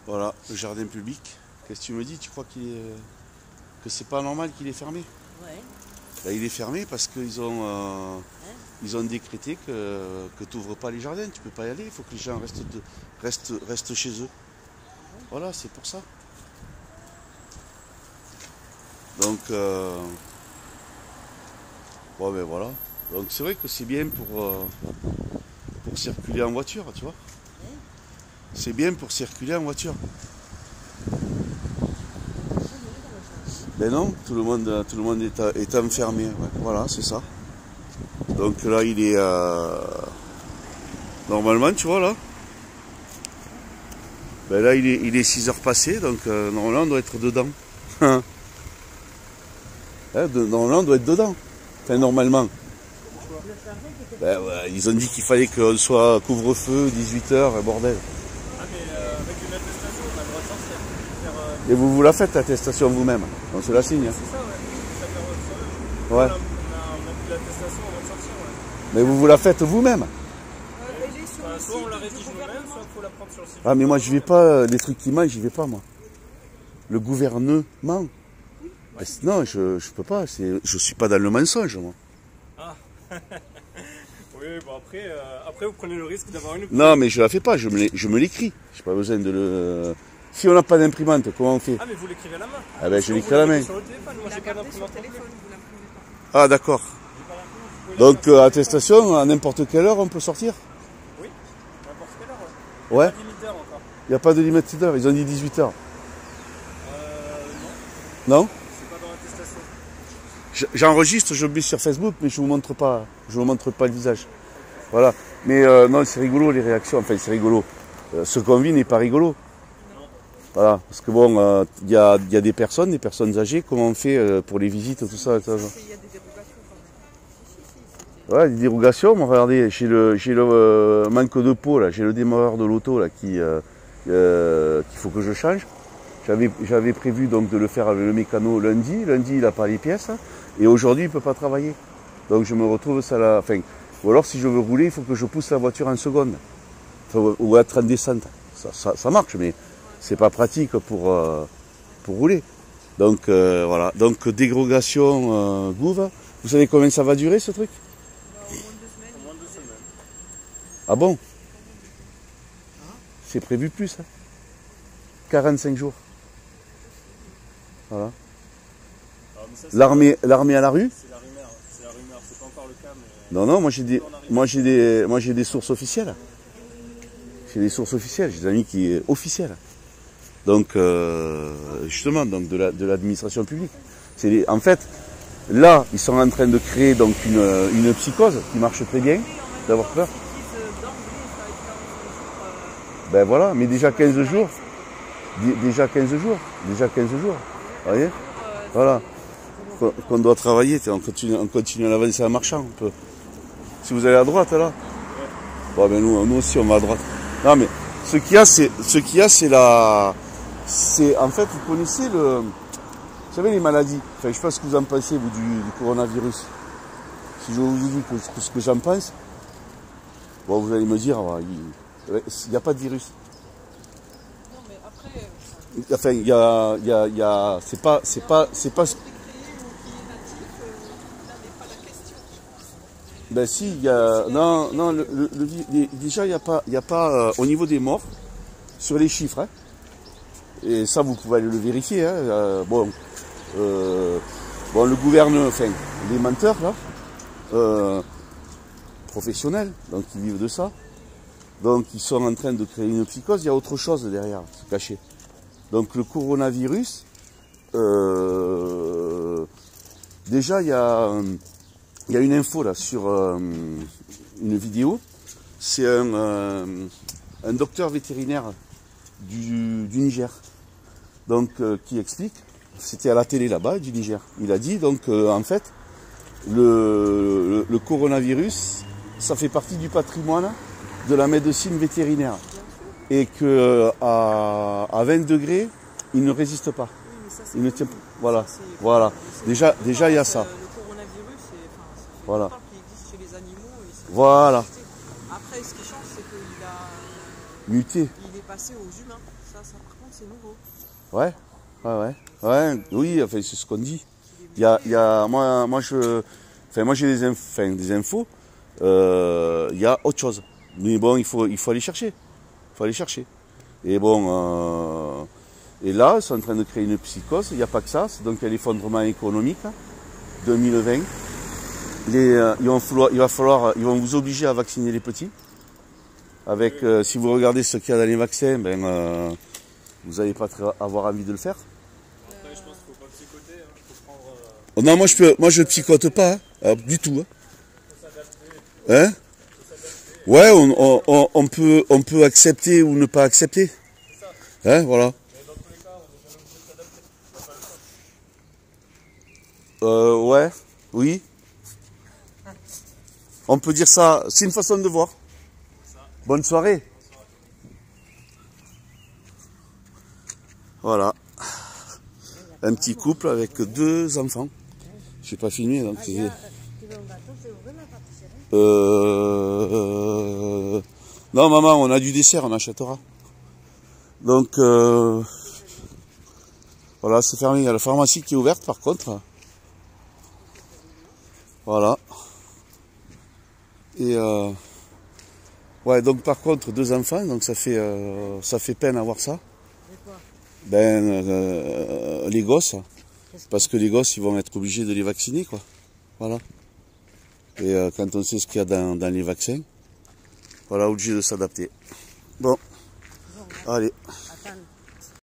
Voilà, le jardin public. Qu'est-ce que tu me dis? Tu crois que c'est pas normal qu'il est fermé? Ouais. Ben, il est fermé parce qu'ils ont, Hein? ils ont décrété que tu n'ouvres pas les jardins, tu peux pas y aller, il faut que les gens restent chez eux. Voilà, c'est pour ça. Donc, bon ben voilà. Donc c'est vrai que c'est bien pour circuler en voiture, tu vois. Hein? C'est bien pour circuler en voiture. Ben non, tout le monde est enfermé. Ouais, voilà, c'est ça. Donc là, il est... normalement, tu vois, là. Ben là, il est 6 heures passées, donc normalement, on doit être dedans. Normalement, on doit être dedans. Enfin, normalement. Ben, ouais, ils ont dit qu'il fallait qu'on soit couvre-feu, 18 heures, bordel. Ah mais avec une attestation, on a le droit de sortir. Et vous la faites, l'attestation vous-même. On se la signe. Hein. C'est ça, ouais. Ça fait Ouais. on a pris l'attestation avant de sortir, ouais. Mais vous la faites vous-même. Enfin, soit on la rédige nous-mêmes, soit il faut la prendre sur le site. Ah mais moi je vais pas, les trucs qui manquent, j'y vais pas moi. Le gouvernement. Non, je peux pas, je suis pas dans le mensonge moi. Ah. Oui, bon après vous prenez le risque d'avoir une... Non mais je la fais pas, je me l'écris. J'ai pas besoin de le... Si on n'a pas d'imprimante, comment on fait? Ah mais vous l'écrivez à la main. Ah ben je Sinon, l'écris à la vous main. l'écrivez sur le téléphone, moi j'ai pas d'imprimante. Ah d'accord. Donc attestation, à n'importe quelle heure on peut sortir? Oui, n'importe quelle heure. Ouais. Pas de limite d'heure encore. Il n'y a pas de limite d'heure, ils ont dit 18 heures. Non, Non? c'est pas dans l'attestation. J'enregistre, je publie sur Facebook, mais je vous montre pas le visage. Voilà. Mais non, c'est rigolo les réactions. Enfin, c'est rigolo. Ce qu'on vit n'est pas rigolo. Voilà. Parce que bon, il y a des personnes âgées. Comment on fait pour les visites, tout ça, Il y a des dérogations quand même. Ouais, des dérogations. Moi, regardez, j'ai le manque de peau là, j'ai le démarreur de l'auto là qu'il faut que je change. J'avais prévu donc de le faire avec le mécano lundi. Lundi, il n'a pas les pièces. Et aujourd'hui, il ne peut pas travailler. Donc je me retrouve ça là. Enfin, ou alors si je veux rouler, il faut que je pousse la voiture en seconde. Enfin, ou être en descente. Ça marche, mais c'est pas pratique pour rouler. Donc voilà. Donc dérogation Gouv. Vous savez combien ça va durer ce truc? Au moins 2 semaines. Ah bon? C'est prévu plus, hein? 45 jours. Voilà. Alors, mais ça, L'armée à la rue? c'est la rumeur, c'est pas encore le cas, mais... Non, moi j'ai des sources officielles. J'ai des sources officielles, j'ai des amis qui officiels. Donc justement, donc de l'administration publique. En fait, là, ils sont en train de créer donc une psychose qui marche très bien, d'avoir peur. Ben voilà, mais déjà 15 jours. Déjà 15 jours. Vous voyez? Voilà. Qu'on doit travailler, on continue à avancer en marchant un peu. Si vous allez à droite là. Bon ben nous aussi on va à droite. Non mais ce qu'il y a c'est la. C'est en fait vous connaissez vous savez les maladies. Enfin je sais pas ce que vous en pensez vous du coronavirus. Si je vous dis ce que j'en pense, bon vous allez me dire il n'y a pas de virus. Non mais après... Enfin il y a c'est pas ben si, il y a non déjà il y a pas au niveau des morts sur les chiffres hein, et ça vous pouvez aller le vérifier hein, bon le gouvernement enfin les menteurs là professionnels donc ils vivent de ça donc ils sont en train de créer une psychose, il y a autre chose derrière se cacher. Donc le coronavirus déjà il y a une info là sur une vidéo. C'est un docteur vétérinaire du Niger, donc qui explique. C'était à la télé là-bas du Niger. Il a dit donc en fait le coronavirus, ça fait partie du patrimoine de la médecine vétérinaire et que à 20 degrés, il ne résiste pas. Il ne tient pas. Voilà. Déjà il y a ça. Le coronavirus, c'est voilà. qui existe chez les animaux. Voilà. Après, ce qui change, c'est qu'il a muté. Il est passé aux humains. Ça par contre, c'est nouveau. Ouais, oui, enfin, c'est ce qu'on dit. Moi j'ai des infos, il y a autre chose. Mais bon, il faut aller chercher. Et bon, et là, ils sont en train de créer une psychose, il n'y a pas que ça, donc il y a l'effondrement économique, 2020. Ils vont vous obliger à vacciner les petits. Avec, si vous regardez ce qu'il y a dans les vaccins, vous n'allez pas avoir envie de le faire. Après, je pense qu'il ne faut pas psychoter, hein. Faut prendre, Non, moi je psychote pas, hein, du tout. Hein. Hein? Ouais, on peut accepter ou ne pas accepter. Hein, voilà. mais dans tous les cas, on est jamais obligé de s'adapter. On n'a pas le choix. Ouais, oui. On peut dire ça, c'est une façon de voir. Bonne soirée. Voilà. Un petit couple avec 2 enfants. J'ai pas filmé, donc c'est... Non, maman, on a du dessert, on achètera. Donc, voilà, c'est fermé. Il y a la pharmacie qui est ouverte, par contre. Voilà. Et ouais, donc par contre 2 enfants, donc ça fait peine à voir ça. Les gosses, parce que les gosses ils vont être obligés de les vacciner, quoi. Voilà. Et quand on sait ce qu'il y a dans les vaccins, voilà, obligé de s'adapter. Bon, allez. Attends.